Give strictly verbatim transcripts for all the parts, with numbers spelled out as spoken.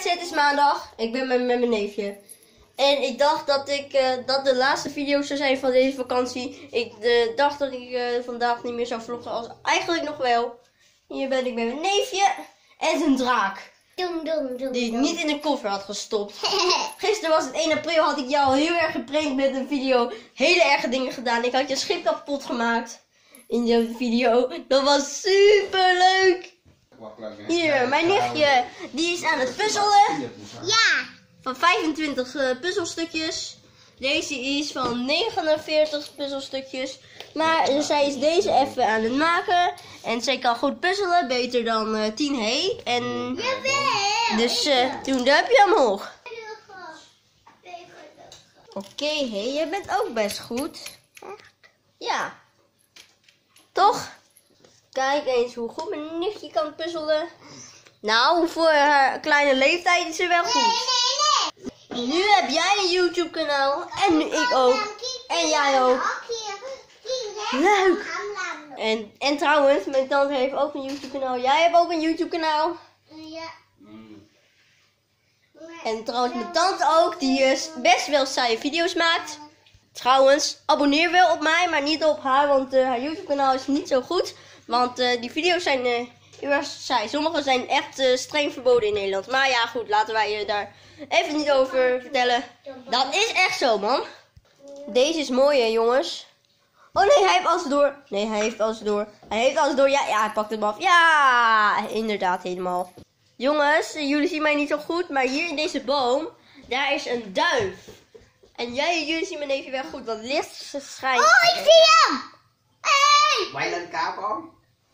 mensen, het is maandag. Ik ben met, met mijn neefje. En ik dacht dat ik uh, dat de laatste video zou zijn van deze vakantie. Ik uh, dacht dat ik uh, vandaag niet meer zou vloggen, als eigenlijk nog wel. Hier ben ik met mijn neefje en zijn draak. Doem, doem, doem, Die ik doem. niet in de koffer had gestopt. Gisteren was het één april, had ik jou heel erg geprankt met een video. Hele erge dingen gedaan. Ik had je schip kapot gemaakt in de video. Dat was super leuk. Hier, mijn nichtje, die is aan het puzzelen. Ja. Van vijfentwintig uh, puzzelstukjes. Deze is van negenenveertig puzzelstukjes. Maar uh, zij is deze even aan het maken. En zij kan goed puzzelen, beter dan uh, tien hey. En Jawel. dus uh, doe een duimpje omhoog. Oké, okay, hey, jij bent ook best goed. Ja. Toch? Kijk eens hoe goed mijn nichtje kan puzzelen. Nou, voor haar kleine leeftijd is ze wel goed. Nu heb jij een YouTube kanaal. En nu ik ook. En jij ook. Leuk. En, en trouwens, mijn tante heeft ook een YouTube kanaal. Jij hebt ook een YouTube kanaal. Ja. En trouwens, mijn tante ook. Die is best wel saaie video's maakt. Trouwens, abonneer wel op mij, maar niet op haar. Want uh, haar YouTube kanaal is niet zo goed. Want uh, die video's zijn uh, heel erg saai. Sommige zijn echt uh, streng verboden in Nederland. Maar ja, goed, laten wij je daar even niet over vertellen. Dat is echt zo, man. Deze is mooi, hè, jongens. Oh nee, hij heeft alles door. Nee, hij heeft alles door. Hij heeft alles door. Ja, ja, hij pakt hem af. Ja, inderdaad, helemaal. Jongens, jullie zien mij niet zo goed. Maar hier in deze boom, daar is een duif. En jij en jullie zien mijn neefje wel goed. Want licht schijnt. Oh, ik zie hem. Hey. Wij naar de kamer.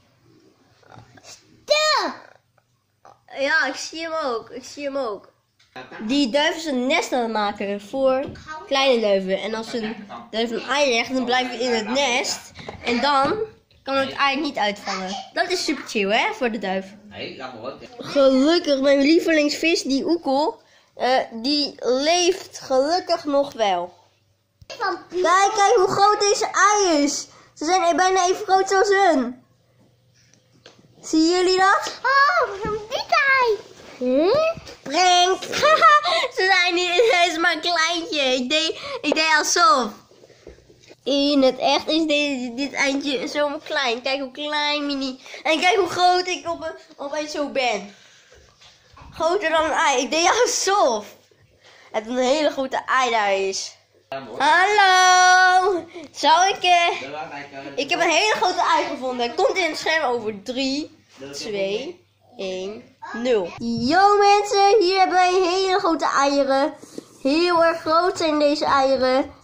Stil. Ja, ik zie hem ook. Ik zie hem ook. Die duif is een nest aan het maken voor kleine duiven. En als een duif een ei legt, dan blijft hij in het nest. En dan kan het ei niet uitvallen. Dat is super chill, hè, voor de duif. Nee, laat maar. Gelukkig, mijn lievelingsvis, die oekel, uh, die leeft gelukkig nog wel. Kijk, kijk hoe groot deze ei is. Ze zijn bijna even groot als hun. Zien jullie dat? Oh, een dikke ei. Hm? Prank! Ze zijn niet, het is maar een kleintje. Ik deed, ik deed alsof. In het echt is dit, dit eindje zo klein. Kijk hoe klein, mini. En kijk hoe groot ik op, opeens zo ben. Groter dan een ei. Ik deed alsof. Het een hele grote ei daar is. Hallo! Zou ik... Eh, ik heb een hele grote ei gevonden. Komt in het scherm over drie, twee, één, nul. Yo mensen, hier hebben wij hele grote eieren. Heel erg groot zijn deze eieren.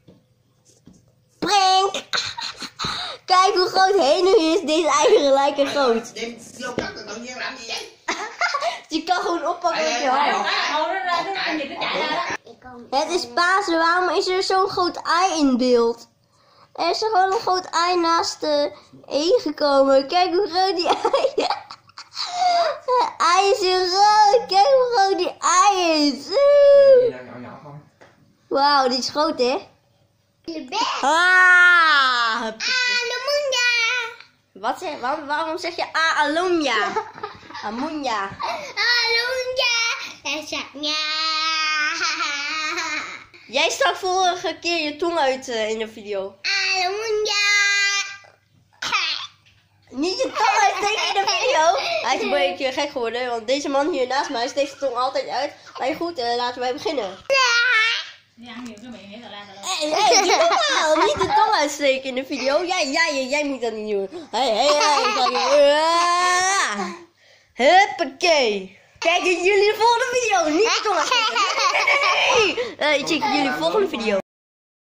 Prank! Kijk hoe groot hij nu is. Deze eieren lijken groot. Je kan gewoon oppakken met je hand. Het is Pasen, waarom is er zo'n groot ei in beeld? Er is er gewoon een groot ei naast de E gekomen. Kijk hoe groot die ei is. Het ei is zo groot. Kijk hoe groot die ei is. Wauw, die is groot, hè? Ah! Alemunja. Wat zeg, waarom, waarom zeg je ah, Alumja? Amunja. Alemunja. En zaknya. Jij stak vorige keer je tong uit uh, in de video. Alemunja. Niet je tong uitsteken in de video. Hij is een beetje gek geworden, want deze man hier naast mij steekt zijn tong altijd uit. Maar goed, uh, laten wij beginnen. Hey, hey, doe normaal. Niet de tong uitsteken in de video. Jij, jij, jij moet dat niet doen. Hey, hey, hey. Huppakee. Kijken jullie de volgende video. Niet de tong uitsteken. Nee. Uh, ik check jullie de volgende video.